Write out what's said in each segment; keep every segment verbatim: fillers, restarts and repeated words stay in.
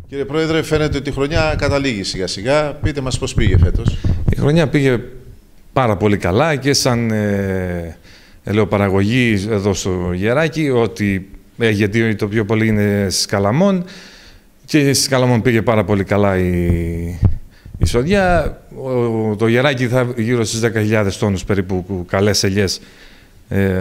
Κύριε Πρόεδρε, φαίνεται ότι η χρονιά καταλήγει σιγά σιγά. Πείτε μας πώς πήγε φέτος. Η χρονιά πήγε πάρα πολύ καλά και σαν ε, ελαιοπαραγωγή εδώ στο Γεράκι, ότι, ε, γιατί το πιο πολύ είναι στις Καλαμών, και στις Καλαμών πήγε πάρα πολύ καλά η, η σοδιά. Ο, το Γεράκι θα γύρω στις δέκα χιλιάδες τόνους περίπου καλές ελιές ε,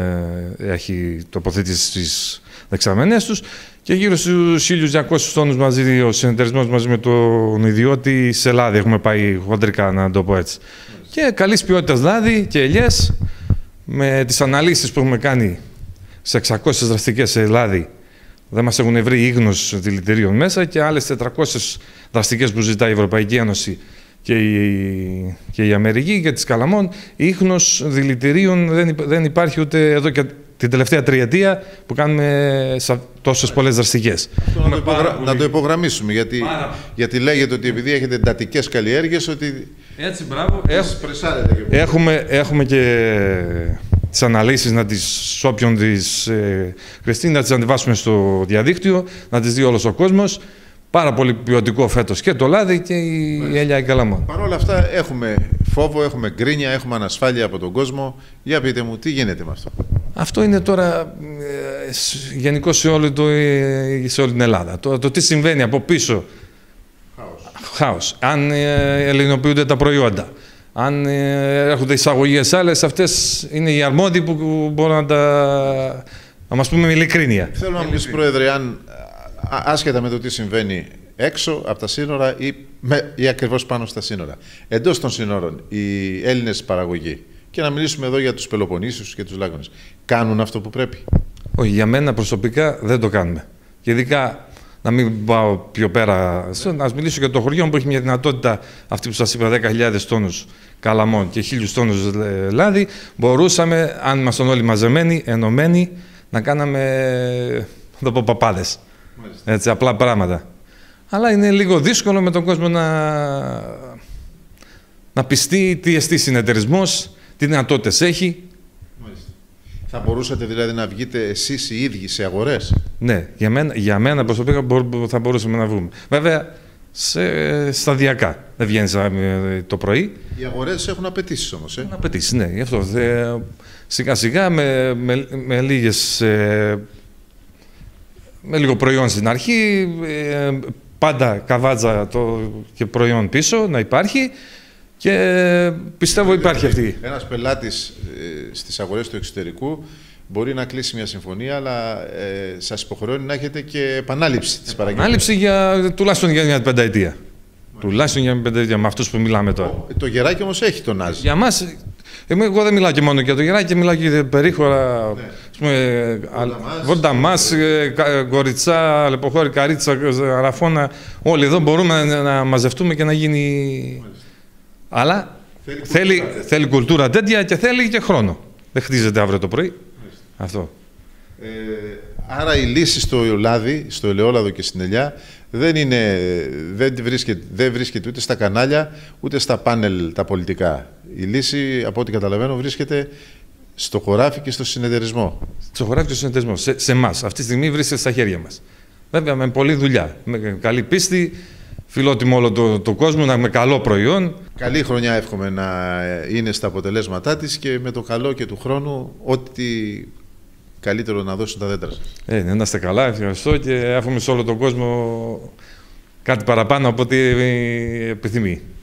έχει τοποθετήσει στις δεξαμενές τους, και γύρω στους χίλιους διακόσιους τόνους μαζί, ο συνεταιρισμός μαζί με τον ιδιώτη σε λάδι έχουμε πάει χοντρικά, να το πω έτσι. Mm. Και καλής ποιότητας λάδι και ελιές, με τις αναλύσεις που έχουμε κάνει σε εξακόσιες δραστικές σε λάδι, δεν μας έχουν βρει ίγνος δηλητηρίων μέσα, και άλλες τετρακόσιες δραστικές που ζητάει η Ευρωπαϊκή Ένωση και η, και η Αμερική για τις Καλαμών. Ίχνος δηλητηρίων δεν, δεν υπάρχει ούτε εδώ και την τελευταία τριετία που κάνουμε τόσες πολλές δραστικές. Να το, υπογρα... να το υπογραμμίσουμε, γιατί, γιατί λέγεται ότι επειδή έχετε εντατικές καλλιέργειες, ότι έτσι, μπράβο. και έχουμε, έχουμε και τις αναλύσεις να τις, σε όποιον τις ε, χρειαστεί, να τις ανεβάσουμε στο διαδίκτυο, να τις δει όλος ο κόσμος. Πάρα πολύ ποιοτικό φέτος και το λάδι και η ελιά η Καλαμών. Παρ' όλα αυτά έχουμε φόβο, έχουμε γκρίνια, έχουμε ανασφάλεια από τον κόσμο. Για πείτε μου, τι γίνεται με αυτό. Αυτό είναι τώρα ε, γενικώς σε, όλη το, ε, σε όλη την Ελλάδα. Το, το τι συμβαίνει από πίσω. Χάος. Χάος. Αν ε, ελληνοποιούνται τα προϊόντα, αν ε, έρχονται εισαγωγές άλλες, αυτές είναι οι αρμόδιοι που μπορούν να, τα, να μας πούμε με ειλικρίνεια. Θέλω να μου πεις, Πρόεδρε, αν άσχετα με το τι συμβαίνει έξω από τα σύνορα ή, με, ή ακριβώς πάνω στα σύνορα, εντός των σύνορων, οι Έλληνες παραγωγοί, και να μιλήσουμε εδώ για τους Πελοποννήσιους και τους Λάγωνες, κάνουν αυτό που πρέπει? Όχι, για μένα προσωπικά δεν το κάνουμε. Και ειδικά, να μην πάω πιο πέρα, να μιλήσω για το χωριό μου που έχει μια δυνατότητα, αυτή που σας είπα, δέκα χιλιάδες τόνους Καλαμών και χίλιους τόνους λάδι. Μπορούσαμε, αν ήμασταν όλοι μαζεμένοι, ενωμένοι, να κάναμε, θα το πω, παπάδες. Έτσι, απλά πράγματα. Αλλά είναι λίγο δύσκολο με τον κόσμο να, να πιστεί τι εστί συνεταιρισμός, τι δυνατότητες έχει. Μάλιστα. Θα μπορούσατε δηλαδή να βγείτε εσείς οι ίδιοι σε αγορές? Ναι, για μένα, για μένα προσωπικά θα μπορούσαμε να βγούμε. Βέβαια, σε, σταδιακά. Δεν βγαίνεις το πρωί. Οι αγορές έχουν απαιτήσεις όμως. Ε? Έχουν απαιτήσεις, ναι. Γι' αυτό σιγά σιγά με, με, με λίγες... Ε, με λίγο προϊόν στην αρχή, ε, πάντα καβάτζα το, και προϊόν πίσω να υπάρχει, και πιστεύω υπάρχει αυτή. Ένας πελάτης ε, στις αγορές του εξωτερικού μπορεί να κλείσει μια συμφωνία, αλλά ε, σας υποχρεώνει να έχετε και επανάληψη της παραγγελίας. Επανάληψη για, τουλάχιστον για μια πενταετία. Τουλάχιστον για μια πενταετία, με αυτούς που μιλάμε τώρα. Το, το Γεράκι όμως έχει τον Άζη. Για μας, εγώ δεν μιλάω και μόνο για το Γεράκι, μιλάω και για περίχωρα, ναι. Βορταμάς, Κοριτσά, Αλεποχώρη, Καρίτσα, Αραφώνα. Όλοι εδώ μπορούμε να, να μαζευτούμε και να γίνει. Μάλιστα. Αλλά θέλει, θέλει, κουλτούρα, θέλει κουλτούρα τέτοια και θέλει και χρόνο. Δεν χτίζεται αύριο το πρωί. Μάλιστα. Αυτό. Ε, άρα η λύση στο λάδι, στο ελαιόλαδο και στην ελιά δεν, είναι, δεν, βρίσκεται, δεν βρίσκεται ούτε στα κανάλια ούτε στα πάνελ τα πολιτικά. Η λύση, από ό,τι καταλαβαίνω, βρίσκεται στο χωράφι και στο συνεταιρισμό. Στο χωράφι και στο συνεταιρισμό. Σε, σε εμάς. Αυτή τη στιγμή βρίσκεται στα χέρια μας. Βέβαια με πολλή δουλειά. Με καλή πίστη, φιλότιμο όλο το, το κόσμο, με καλό προϊόν. Καλή χρονιά εύχομαι να είναι στα αποτελέσματά της, και με το καλό και του χρόνου ό,τι καλύτερο να δώσουν τα δέντρα σας. Ε, να είστε καλά, ευχαριστώ, και εύχομαι σε όλο τον κόσμο κάτι παραπάνω από ό,τι επιθυμεί.